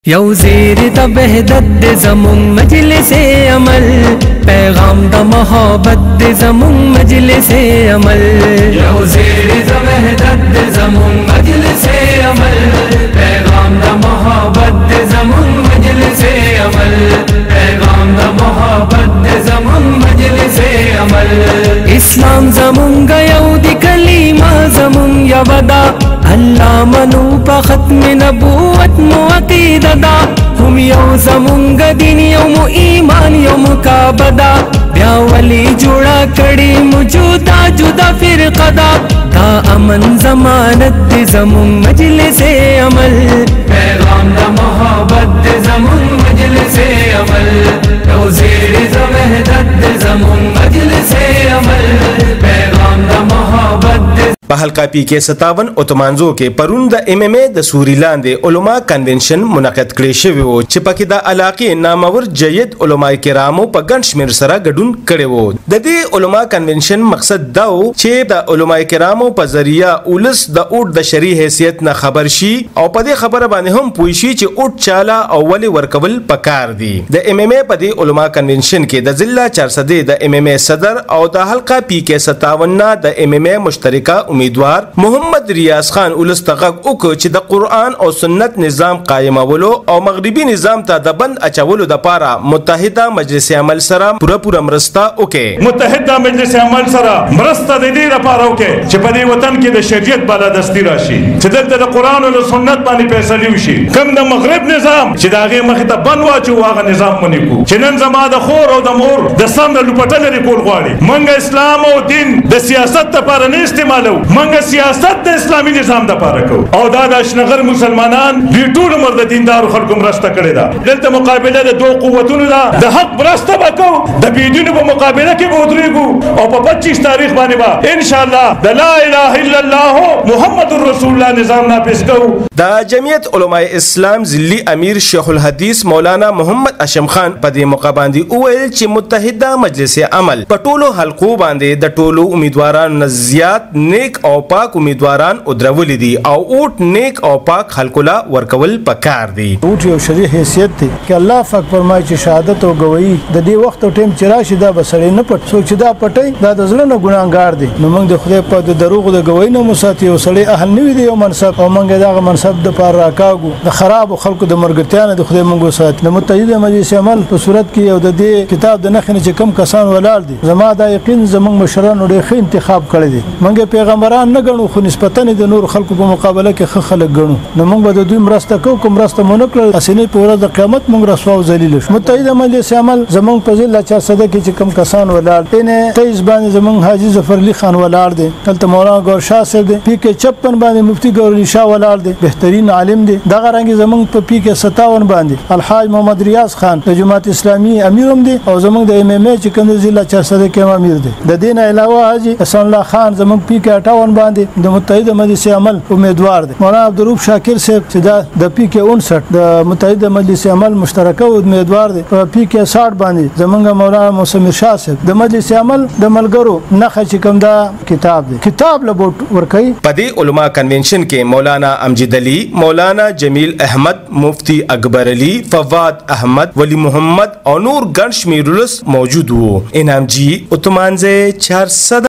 یو زیر دا بہدد زمون مجلس عمل، پیغام دا محبت زمون مجلس عمل. یو زیر دا بہدد زمون مجلس عمل، پیغام دا محبت زمون مجلس عمل، پیغام دا محبت زمون مجلس عمل. اسلام زمون گا یو دی کلیمہ زمون یودا، اللہ منو پا ختم نبوت مو عقیدہ دا. ہم یو زمونگ دین یوم ایمان یوم کعبہ، بیا ولی جوڑا کڑی موجودا جدا فرقہ دا. دا امن ضمانت زمون مجلس عمل، پیغام دا محبت زمون مجلس عمل. یو زیر وحدت زمون مجلس عمل، پیغام دا محبت. حلقہ پی کے 57 اتمانزو کے پرون د ایم ایم اے د سوری لاندې علماء کنونشن منعقد کړی شوی و چې پکې د علاقې نامور جید علماء کرامو په ګڼ شمېر سره ګډون کړی و. د دې علماء کنونشن مقصد دا و چې د علماء کرامو په ذریعہ اولس د اوټ د شرعي حیثیت نه خبر شي او په دې خبره باندې هم پوه شي چې اوټ چاله او ولې ورکول پکار دي. د ایم ایم اے په دې علماء کنونشن کې د ضلع 400 د ایم ایم اے صدر او د حلقہ پی کے 57 نه د ایم ایم اے مشترکه امیدوار محمد ریاض خان اولس تغق اوک چې د قرآن او سنت نظام قائمولو او مغربي نظام ته د بند اچولو د پاره متحده مجلس عمل سره پوره مرسته وکړي. متحده مجلس عمل سره مرسته د دې لپاره وکړي چې په دې وطن کې د شریعت بالادستی راشي، چې دلته د قرآن او سنت باندې فیصله وشي. کوم د مغرب نظام چې د هغې مخې ته بند واچو هغه نظام منې کړو، چې نن زما د خور او د مور د سم د لوپټه لرې کول غواړي. موږ اسلام او دین د سیاست لپاره نه استعمالوو، منګه سیاست د اسلامي نظام د پاره کو. او دا د اشنغر مسلمانان دوی ټول عمر د دیندارو خلکو مرسته کړې ده. دلته مقابله د دوه قوتونو ده، د حق مرسته به کوو، د بېدینو په مقابله کې به ودرېږو او په 25 تاریخ باندې به انشاءالله د لا اله الا الله محمد رسول الله نظام نافذ کوو. د جمعیت علماء اسلام ضلعي امیر شیخ الحدیث مولانا محمد اشم خان په دې موقع باندې وویل چې متحده مجلس عمل په ټولو حلقو باندې د ټولو امیدوارانو نه زیات نیک او پاک امیدواران ادرولي دي او اوټ نیک او پاک خلکو لا ورکول پکار دي. اوټ یو شرعي حیثیت دی چې الله پاک فرمایي چې شهادت او گواہی د دې وخت او ټیم چې راشي دا به سړی نه پټ څوک چې دا پټي دا د زړه نه ګناهګار دی. نو موږ د خدای په د دروغ د گواہی نه مساتي او سړی اهل نه وي دی یو منصب او موږ دغه منصب د پاره راکاږو د خراب خلکو د مرګتیا نه د خدای موږ ساتي. د متحده مجلس عمل په صورت کې یو د دې کتاب د نخنه چې کم کسان ولال دي زما دا یقین زموږ مشرانو ډېر ښه انتخاب کړی دي. موږ پیغمبران نه ګڼو خو نسبتاً د نور خلکو په مقابله کې ښه خلک ګڼو. نو موږ به د دوی مرسته کوو، که مرسته مو نه کړل اسینې په ورځ د قیامت موږ رسوا او ذلیل شو. متحده مجلس عمل زموږ په ضلع 400 کې چې کم کسان ولاړ دي 23 باندې زموږ حاجي ظفرعلي خان ولاړ دی، دلته مولانا ګور شاه صاحب دی، پی کې 56 باندې مفتی ګورعلي شاه ولاړ دی، بهترین عالم دی. دغه رنګ زموږ په پی کې 57 باندې الحاج محمد ریاض خان د جماعت اسلامي امیر هم دی او زموږ د ایم ایم اے چې کوم ضلع 400 کې امیر دی. د دین علاوه حاجي حسن الله خان زموږ پی کې 58 باندې د متحده مجلس عمل امیدوار دی. مولانا عبدالرؤف شاکر صاحب چې دا د پی کې 59 د متحده مجلس عمل مشترکه امیدوار دی. په پی کې 60 باندې زمونږ مولانا مسمر شاه صاحب د مجلس عمل د ملګرو نخ چې کوم دا کتاب دی کتاب له بوت ورکي. په دې علماء کنونشن کې مولانا امجد علی، مولانا جمیل احمد، مفتی اکبر علی، فواد احمد، ولی محمد او نور ګڼ شمېر ولس موجود وو. انعام جی اتمانزه 400